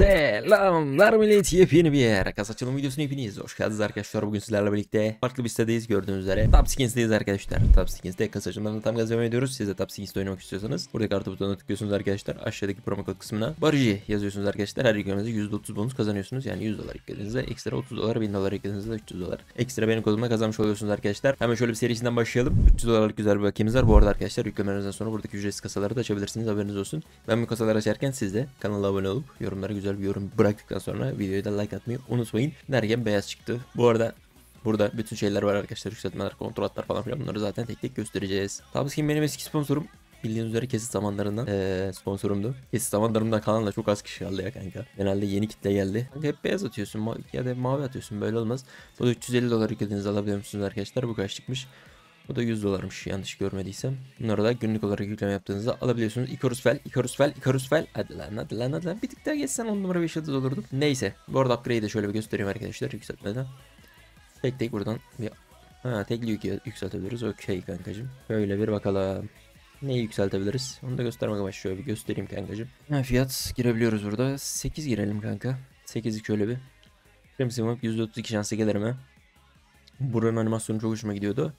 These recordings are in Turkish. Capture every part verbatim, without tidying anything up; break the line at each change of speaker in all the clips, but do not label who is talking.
Selamlar millet, yepyeni bir yer. Kasa açılım videosuna hepiniz hoş geldiniz arkadaşlar. Bugün sizlerle birlikte farklı bir sitedeyiz gördüğünüz üzere. Top Skins'teyiz arkadaşlar. Top Skins'te kasa açılımlarını tam gaz devam ediyoruz. Siz de Top Skins'te oynamak istiyorsanız burada kartı butonuna tıklıyorsunuz arkadaşlar. Aşağıdaki promo kod kısmına Barıcı yazıyorsunuz arkadaşlar. Her yüklemenize yüzde otuz bonus kazanıyorsunuz. Yani yüz dolar yüklediğinizde ekstra otuz dolar, bin dolar yüklediğinizde üç yüz dolar ekstra benim kodumla kazanmış oluyorsunuz arkadaşlar. Hemen şöyle bir serisinden başlayalım. üç yüz dolarlık güzel bir bakiyemiz var. Bu arada arkadaşlar yüklemelerinizden sonra buradaki ücretsiz kasaları da açabilirsiniz, haberiniz olsun. Ben bu kasaları açarken siz de kanala abone olup yorumlara güzel bir yorum bıraktıktan sonra videoya da like atmayı unutmayın. Derken beyaz çıktı. Bu arada burada bütün şeyler var arkadaşlar. Yükseltmeler, kontratlar falan filan, bunları zaten tek tek göstereceğiz. Tabskin benim eski sponsorum. Bildiğiniz üzere kesit zamanlarından ee, sponsorumdu. Kesit zamanlarımda kanalda çok az kişi kaldı ya kanka. Genelde yeni kitle geldi. Kanka hep beyaz atıyorsun ya da mavi atıyorsun, böyle olmaz. Bu da üç yüz elli dolar yüklediğinizi alabiliyor musunuz arkadaşlar? Bu kaç çıkmış? Bu da yüz dolarmış yanlış görmediysem. Bunları da günlük olarak yükleme yaptığınızda alabiliyorsunuz. Icarus Fel, Icarus Fel, Icarus Fel. Hadi lan hadi lan hadi lan. Bir tık daha geçsen on numara beş yıldız olurdu. Neyse. Bu arada upgrade'i de şöyle bir göstereyim arkadaşlar yükseltmeden. Tek tek buradan bir... Ha, tekli yük yükseltebiliriz. Okey kankacım. Böyle bir bakalım. Neyi yükseltebiliriz? Onu da göstermek amaçlı şöyle bir göstereyim kankacım. Ha, fiyat girebiliyoruz burada. sekiz girelim kanka. sekizlik şöyle bir. Crimson yüzde otuz iki şansı gelir mi? Buranın animasyonu çok hoşuma gidiyordu.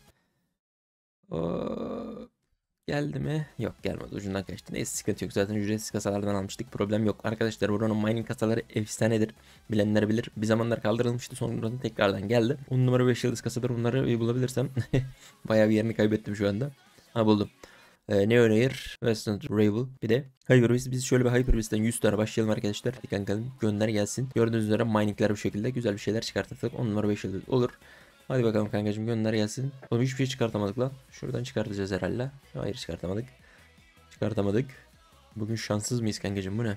Oo, geldi mi? Yok, gelmedi, ucundan kaçtı. Neyse, sıkıntı yok, zaten ücretsiz kasalardan almıştık, problem yok. Arkadaşlar buranın mining kasaları efsanedir. Bilenler bilir. Bir zamanlar kaldırılmıştı, sonradan tekrardan geldi. on numara beş yıldız kasadır, bunları bir bulabilirsem. Bayağı bir yerini kaybettim şu anda. Ha, buldum. Ee, Neon Air, Western Ravel, bir de Hyperbeast. Biz şöyle bir Hyperbeast'ten yüz tane başlayalım arkadaşlar. Hadi kankalım, gönder gelsin. Gördüğünüz üzere miningler bu şekilde güzel bir şeyler çıkartırsak on numara beş yıldız olur. Hadi bakalım kankacığım, gönder gelsin. Oğlum hiçbir şey çıkartamadık lan. Şuradan çıkartacağız herhalde. Hayır, çıkartamadık. Çıkartamadık. Bugün şanssız mıyız kankacığım, bu ne?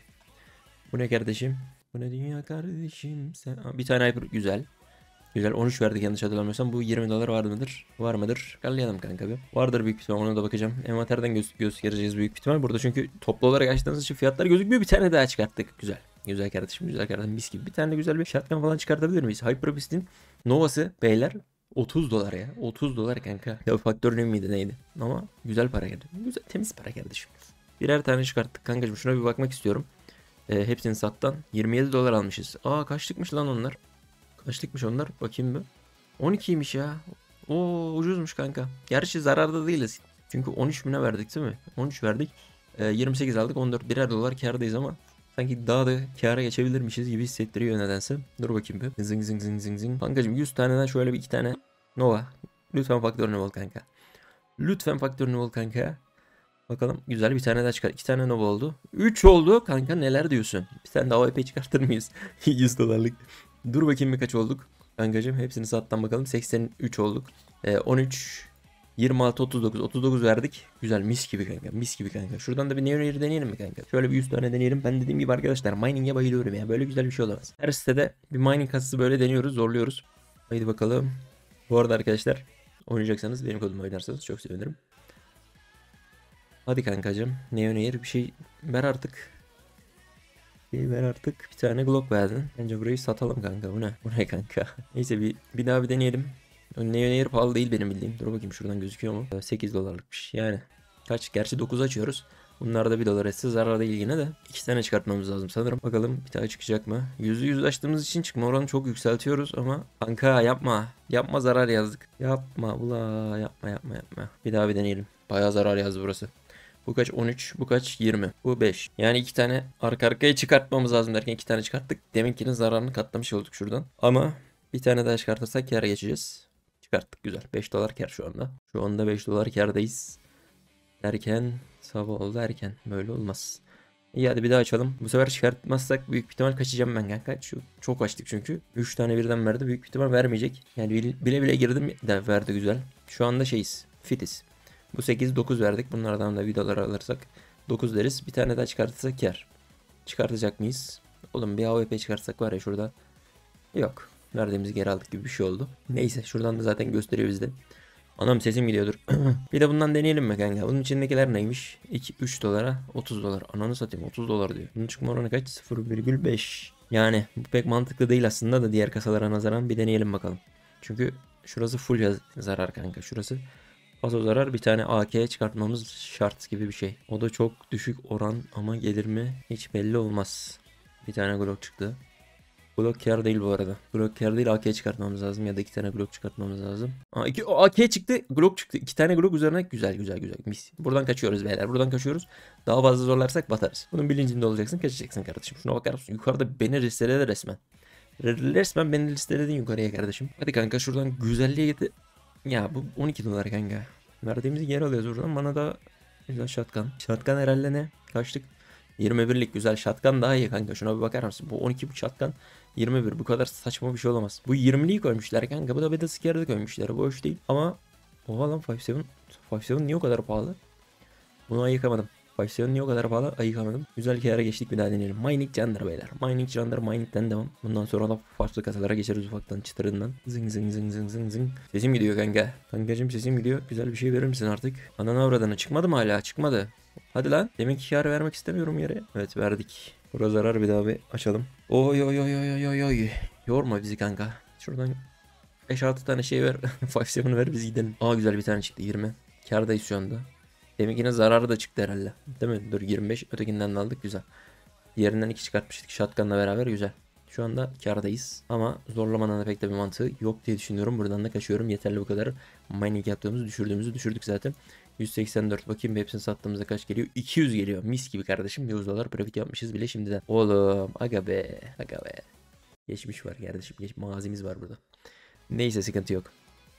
Bu ne kardeşim? Bu ne dünya kardeşim sen? Aa, bir tane hyper, güzel. Güzel, on üç verdik yanlış hatırlamıyorsam. Bu yirmi dolar var mıdır? Var mıdır? Gallayalım kanka bir. Vardır büyük ihtimal, ona da bakacağım. Envanterden göz göstereceğiz büyük ihtimal. Burada çünkü toplu olarak açtığınız için fiyatlar gözükmüyor. Bir tane daha çıkarttık. Güzel. Güzel kardeşim, güzel kardeşim, mis gibi. Bir tane de güzel bir shotgun falan çıkartabilir miyiz? Hyperbeast'in Nova'sı beyler otuz dolar ya. otuz dolar kanka. Ya faktör ne miydi neydi? Ama güzel para geldi. Güzel, temiz para kardeşim. Birer tane çıkarttık kankacığım. Şuna bir bakmak istiyorum. E, hepsini sattan yirmi yedi dolar almışız. Aa, kaçlıkmış lan onlar? Kaçlıkmış onlar? Bakayım bir. on ikiymiş ya. Oo, ucuzmuş kanka. Gerçi zararda değiliz. Çünkü on üç bine verdik değil mi? on üç verdik. E, yirmi sekiz aldık. on dört, birer dolar kârdayız ama sanki daha da kâra geçebilirmişiz gibi hissettiriyor nedense. Dur bakayım bir. Zing zing zing zing zing. Kankacım yüz taneden şöyle bir iki tane Nova. Lütfen faktör Nova kanka. Lütfen faktör Nova kanka. Bakalım, güzel bir tane daha çıkar. iki tane Nova oldu. üç oldu kanka, neler diyorsun? Bir tane daha O V P çıkartır mıyız? yüz dolarlık. Dur bakayım bir kaç olduk. Kankacım hepsini sattan bakalım. seksen üç olduk. Ee, on üç, yirmi altı, otuz dokuz. otuz dokuz verdik. Güzel, mis gibi kanka. Mis gibi kanka. Şuradan da bir Neon Air deneyelim mi kanka? Şöyle bir yüz tane deneyelim. Ben dediğim gibi arkadaşlar mining'e bayılıyorum ya. Böyle güzel bir şey olamaz. Her sitede bir mining kasası böyle deniyoruz. Zorluyoruz. Haydi bakalım. Bu arada arkadaşlar, oynayacaksanız benim kodumla oynarsanız çok sevinirim. Hadi kankacım. Neon Air bir şey ver artık. Bir ver artık. Bir tane Glock verdin. Bence burayı satalım kanka. Bu ne? Bu ne kanka? Neyse, bir, bir daha bir deneyelim. Neon Air pahalı değil benim bildiğim. Dur bakayım, şuradan gözüküyor mu? sekiz dolarlıkmış. Yani kaç? Gerçi dokuz açıyoruz. Bunlar da bir dolar etse zarar değil yine de. iki tane çıkartmamız lazım sanırım. Bakalım bir daha çıkacak mı? yüzde yüz açtığımız için çıkma oranı çok yükseltiyoruz ama kanka yapma. Yapma, zarar yazdık. Yapma ula, yapma yapma yapma. Bir daha bir deneyelim. Bayağı zarar yazdı burası. Bu kaç? on üç. Bu kaç? yirmi. Bu beş. Yani iki tane arka arkaya çıkartmamız lazım derken iki tane çıkarttık. Deminkinin zararını katlamış olduk şuradan. Ama bir tane daha çıkartırsak kâra geçeceğiz. Çıkarttık, güzel. beş dolar kâr şu anda. Şu anda beş dolar kârdayız. Derken sabah oldu erken. Böyle olmaz. İyi, hadi bir daha açalım. Bu sefer çıkartmazsak büyük ihtimal kaçacağım ben kanka. Şu, çok açtık çünkü. üç tane birden verdi. Büyük ihtimal vermeyecek. Yani bile bile girdim de verdi, güzel. Şu anda şeyiz. Fitiz. Bu sekiz dokuz verdik. Bunlardan da vidalar alırsak dokuz deriz. Bir tane daha çıkartırsak kar. Çıkartacak mıyız? Oğlum bir A W P çıkartsak var ya şurada. Yok. Verdiğimizi geri aldık gibi bir şey oldu. Neyse, şuradan da zaten gösteriyor bizde. Anam, sesim gidiyordur. Bir de bundan deneyelim mi kanka? Bunun içindekiler neymiş? iki üç dolara otuz dolar. Ananı satayım, otuz dolar diyor. Bunun çıkma oranı kaç? sıfır virgül beş. Yani bu pek mantıklı değil aslında da diğer kasalara nazaran bir deneyelim bakalım. Çünkü şurası full zarar kanka. Şurası paso zarar, bir tane A K çıkartmamız şart gibi bir şey. O da çok düşük oran ama gelir mi hiç belli olmaz. Bir tane Glock çıktı. Glock kar değil bu arada. Glock kar değil, A K çıkartmamız lazım ya da iki tane Glock çıkartmamız lazım. Aa, iki, A K çıktı, Glock çıktı. İki tane Glock üzerine güzel güzel güzel. Mis. Buradan kaçıyoruz beyler. Buradan kaçıyoruz. Daha fazla zorlarsak batarız. Bunun bilincinde olacaksın, kaçacaksın kardeşim. Şuna bakar mısın? Yukarıda beni listeledi resmen. Resmen beni listeledin yukarıya kardeşim. Hadi kanka şuradan güzelliğe getir. Ya bu on iki dolar kanka. Verdiğimizi geri alıyoruz oradan. Bana da güzel shotgun. Shotgun herhalde ne? Kaçtık? yirmi birlik güzel shotgun daha iyi kanka. Şuna bir bakar mısın? Bu on iki bu shotgun yirmi bir. Bu kadar saçma bir şey olamaz. Bu yirmiliyi koymuşlar kanka. Bu da beta scare'ı koymuşlar. Bu hoş değil. Ama oha lan beş yedi. beş yedi niye o kadar pahalı? Bunu ayıkamadım. beş yedi niye o kadar pahalı? Ayıkamadım. Güzel kâra geçtik, bir daha deneyelim. Mining Candor beyler. Mining Candor, Mining'den devam. Bundan sonra da farklı kasalara geçeriz ufaktan çıtırından. Zing zing zing zing zing zing. Sesim gidiyor kanka. Kankacım sesim gidiyor. Güzel bir şey verir misin artık? Ananı avradını çıkmadı mı hala? Çıkmadı. Hadi lan. Deminki kârı vermek istemiyorum yere. Evet verdik. Burası zarar, bir daha bir açalım. Oy oy oy oy oy oy. Yorma bizi kanka. Şuradan beş altı tane şey ver. beş yedi ver biz gidelim. Aa güzel bir tane çıktı, yirmi. Kârdayız şu anda. Deminkine zararı da çıktı herhalde. Değil mi? Dur yirmi beş. Ötekinden de aldık. Güzel. Diğerinden iki çıkartmıştık. Shotgun'la beraber güzel. Şu anda kârdayız. Ama zorlamanın da pek de bir mantığı yok diye düşünüyorum. Buradan da kaçıyorum. Yeterli bu kadar. Mining yaptığımızı düşürdüğümüzü düşürdük zaten. yüz seksen dört. Bakayım bir hepsini sattığımızda kaç geliyor? iki yüz geliyor. Mis gibi kardeşim. yüz dolar profit yapmışız bile şimdiden. Oğlum. Aga be. Aga be. Geçmiş var kardeşim. Geç, mazimiz var burada. Neyse sıkıntı yok.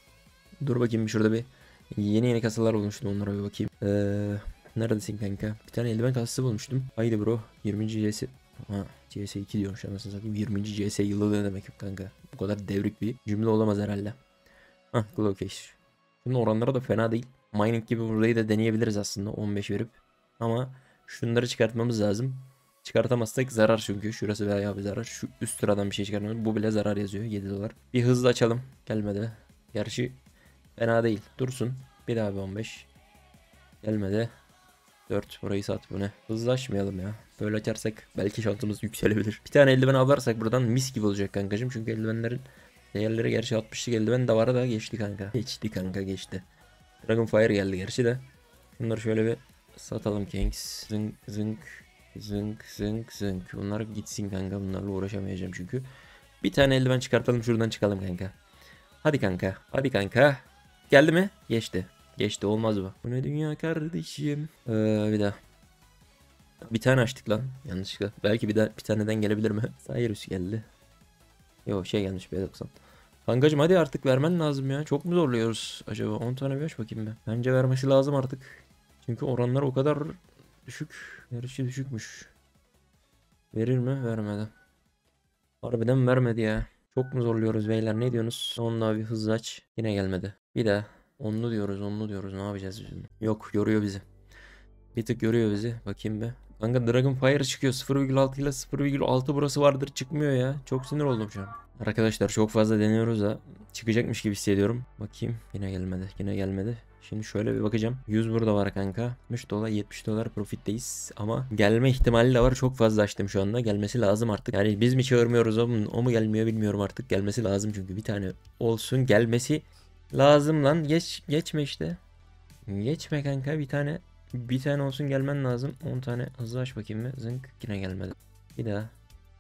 Dur bakayım bir şurada bir yeni yeni kasalar bulmuştum, onlara bir bakayım. Ee, neredesin kanka? Bir tane eldiven kasası bulmuştum. Haydi bro. yirminci C S. Ha, C S iki diyorum şu an, nasıl satayım. yirminci C S yılı ne demek yok kanka. Bu kadar devrik bir cümle olamaz herhalde. Hah, Glowcase. Bunun oranları da fena değil. Mining gibi burayı da deneyebiliriz aslında on beş verip. Ama şunları çıkartmamız lazım. Çıkartamazsak zarar çünkü. Şurası bayağı bir zarar. Şu üst sıradan bir şey çıkarmamız. Bu bile zarar yazıyor. yedi dolar. Bir hızlı açalım. Gelmedi. Gerçi fena değil. Dursun. Bir daha bir on beş. Gelmedi. dört. Burayı sat, bu ne? Hızlaşmayalım ya. Böyle açarsak belki şansımız yükselebilir. Bir tane eldiven alırsak buradan mis gibi olacak kankacığım. Çünkü eldivenlerin değerleri gerçi altmışlık eldiven de var da geçti kanka. Geçti kanka, geçti. Dragonfire geldi gerçi de. Bunları şöyle bir satalım Kings. Zınk zınk zınk zınk zınk. Bunlar gitsin kanka. Bunlarla uğraşamayacağım çünkü. Bir tane eldiven çıkartalım, şuradan çıkalım kanka. Hadi kanka. Hadi kanka. Geldi mi? Geçti. Geçti, olmaz bu. Bu ne dünya kardeşim. Ee, bir daha. Bir tane açtık lan yanlışlıkla. Belki bir daha bir taneden gelebilir mi? Cyrus geldi. Yok şey gelmiş, B doksan. Kankacım hadi artık vermen lazım ya. Çok mu zorluyoruz acaba? on tane bir aç bakayım ben. Bence vermesi lazım artık. Çünkü oranlar o kadar düşük. Yarışı düşükmüş. Verir mi? Vermedi. Harbiden vermedi ya. Çok mu zorluyoruz beyler, ne diyorsunuz? Onunla bir hızlı aç. Yine gelmedi. Bir daha. Onlu diyoruz, onlu diyoruz. Ne yapacağız biz? Yok, yoruyor bizi. Bir tık yoruyor bizi. Bakayım be. Kanka Dragonfire çıkıyor. sıfır virgül altı ile sıfır virgül altı burası vardır. Çıkmıyor ya. Çok sinir oldum şu an. Arkadaşlar çok fazla deniyoruz da çıkacakmış gibi hissediyorum. Bakayım. Yine gelmedi. Yine gelmedi. Şimdi şöyle bir bakacağım. yüz burada var kanka. altmış dolar, yetmiş dolar profitteyiz. Ama gelme ihtimali de var. Çok fazla açtım şu anda. Gelmesi lazım artık. Yani biz mi çağırmıyoruz, o mu, o mu gelmiyor bilmiyorum artık. Gelmesi lazım çünkü bir tane olsun. Gelmesi lazım lan. Geç geçme işte. Geçme kanka, bir tane. Bir tane olsun, gelmen lazım. on tane hızlı aç bakayım mı? Zınk, yine gelmedi. Bir daha.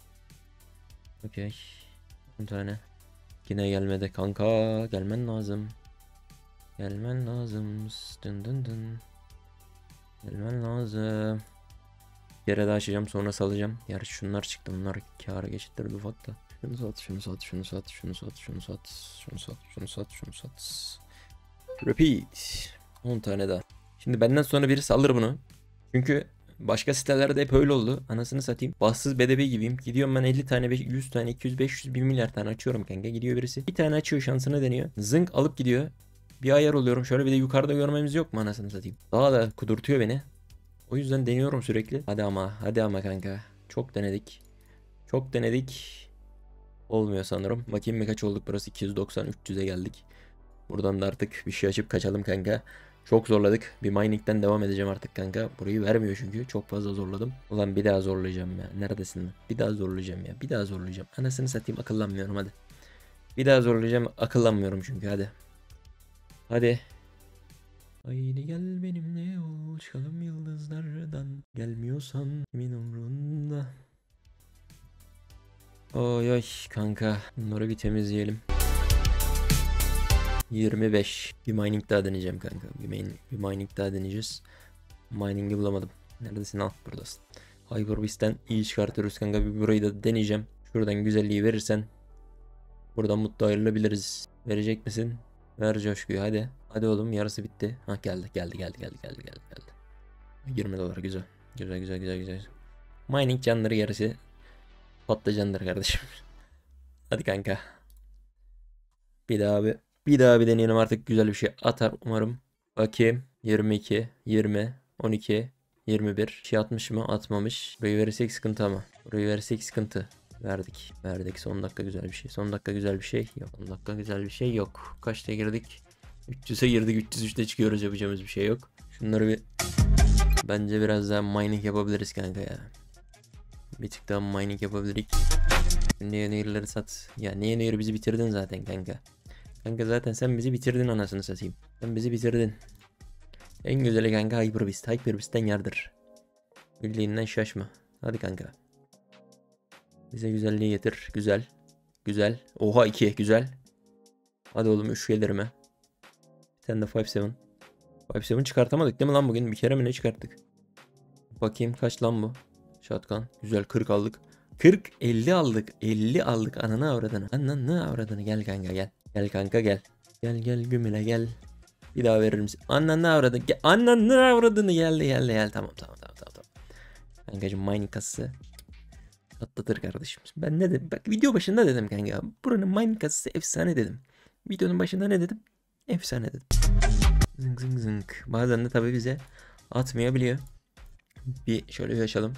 Okey. on tane. Yine gelmedi kanka. Gelmen lazım. Gelmen lazım. Dın dın dın. Gelmen lazım. Bir kere daha açacağım, sonra salacağım. Gerçi şunlar çıktı. Bunlar kâra geçittirdi ufak da. Şunu sat, şunu sat, şunu sat, şunu sat, şunu sat, şunu sat, şunu sat, şunu sat. Repeat. on tane daha. Şimdi benden sonra birisi alır bunu. Çünkü başka sitelerde hep öyle oldu. Anasını satayım. Bassız bedevi gibiyim. Gidiyorum ben elli tane, yüz tane, iki yüz, beş yüz, bir milyar tane açıyorum kanka. Gidiyor birisi. Bir tane açıyor, şansını deniyor. Zınk alıp gidiyor. Bir ayar oluyorum. Şöyle bir de yukarıda görmemiz yok mu anasını satayım. Daha da kudurtuyor beni. O yüzden deniyorum sürekli. Hadi ama, hadi ama kanka. Çok denedik. Çok denedik. Olmuyor sanırım. Bakayım mı kaç olduk burası? iki yüz doksan, üç yüze geldik. Buradan da artık bir şey açıp kaçalım kanka. Çok zorladık. Bir mining'den devam edeceğim artık kanka. Burayı vermiyor çünkü. Çok fazla zorladım. Ulan bir daha zorlayacağım ya. Neredesin lan? Bir daha zorlayacağım ya. Bir daha zorlayacağım. Anasını satayım, akıllanmıyorum hadi. Bir daha zorlayacağım. Akıllanmıyorum çünkü hadi. Hadi. Haydi gel benimle yol çıkalım yıldızlardan. Gelmiyorsan kimin umrunda. Oy oy kanka. Bunları bir temizleyelim. yirmi beş. Bir mining daha deneyeceğim kanka. Bir, main, bir mining daha deneyeceğiz. Mining'i bulamadım. Neredesin? Al, buradasın. Hyperbeast'ten iyi çıkartıyoruz kanka. Bir burayı da deneyeceğim. Şuradan güzelliği verirsen buradan mutlu ayrılabiliriz. Verecek misin? Ver coşkuyu hadi. Hadi oğlum, yarısı bitti. Ha geldi geldi geldi geldi geldi geldi geldi. yirmi dolar güzel. Güzel güzel güzel güzel. Mining canları yarısı patlıcandır kardeşim. Hadi kanka. Bir daha bir bir daha bir deneyelim, artık güzel bir şey atar umarım. Bakayım. yirmi iki, yirmi, on iki, yirmi bir. Şey atmış mı? Atmamış. Burayı verirsek sıkıntı ama. Burayı verirsek sıkıntı. Verdik. Verdik. Son dakika güzel bir şey. Son dakika güzel bir şey yok. Son dakika güzel bir şey yok. Kaçta girdik? üç yüze girdik. üç yüz üçte çıkıyoruz. Yapacağımız bir şey yok. Şunları bir bence biraz daha mining yapabiliriz kanka ya. Bir tık daha mining yapabiliriz. Niye nehirleri sat. Ya niye nehir bizi bitirdin zaten kanka. Kanka zaten sen bizi bitirdin anasını satayım. Sen bizi bitirdin. En güzeli kanka Hyperbeast. Hyperbeast'ten yardır. Bildiğinden şaşma. Hadi kanka. Bize güzelliği getir. Güzel. Güzel. Oha iki. Güzel. Hadi oğlum üç gelir mi? Bir tane de beş yedi. beş yedi çıkartamadık değil mi lan bugün? Bir kere mi ne çıkarttık? Bakayım kaç lan bu? Shotgun. Güzel, kırk aldık. kırk elli aldık. elli aldık. Ananı avradını. Ananı avradını. Gel kanka gel. Gel kanka gel. Gel gel gümüle gel. Bir daha verir misin? Ananı avradını. Gel. Ananı avradını. Geldi geldi geldi. Tamam tamam tamam tamam. tamam. Kankacım mining kasası atlatır kardeşim. Ben ne dedim? Bak video başında dedim kanka. Buranın mining kasası efsane dedim. Videonun başında ne dedim? Efsane dedim. Zınk zınk zınk. Bazen de tabii bize atmayabiliyor. Bir şöyle bir açalım.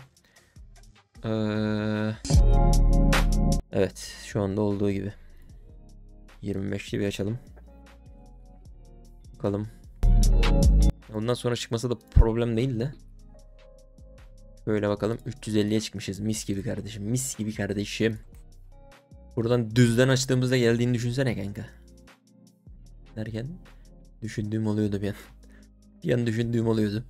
Ee, evet şu anda olduğu gibi. yirmi beşli bir açalım. Bakalım. Ondan sonra çıkması da problem değil de. Böyle bakalım, üç yüz elliye çıkmışız. Mis gibi kardeşim. Mis gibi kardeşim. Buradan düzden açtığımızda geldiğini düşünsene kanka. Derken düşündüğüm oluyordu bir an. Bir an düşündüğüm oluyordu.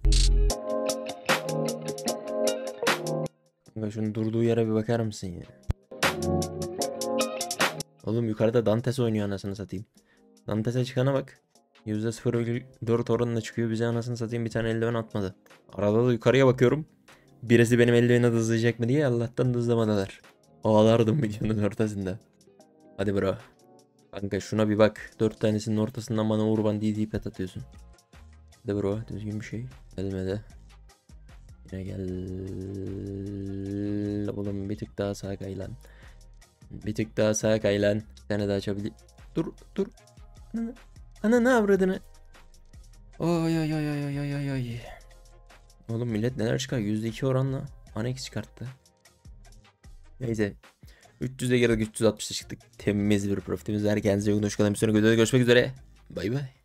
Kanka şunun durduğu yere bir bakar mısın ya? Oğlum yukarıda Dantes oynuyor anasını satayım. Dantes'e çıkana bak. yüzde sıfır virgül dört oranla çıkıyor. Bize anasını satayım bir tane eldiven atmadı. Arada da yukarıya bakıyorum. Birisi benim eldiveni hızlayacak mı diye, Allah'tan hızlamadılar. Ağlardım videonun ortasında. Hadi bro. Kanka şuna bir bak. Dört tanesinin ortasından bana Urban D D pet atıyorsun. Hadi bro, düzgün bir şey. Gelmedi. Yine gel. Oğlum bir tık daha sağa kaylan. Bir tık daha sağa kaylan. Bir tane daha açabilir. Dur dur. Ana, ana ne avradını. Oy oy oy oy oy oy oy. Oğlum millet neler çıkar? yüzde iki oranla Anex çıkarttı. Neyse. üç yüze girdik, üç yüz altmışa çıktık. Temiz bir profitimiz var. Kendinize iyi bakın. Hoşçakalın. Bir sonraki videoda görüşmek üzere. Bay bay.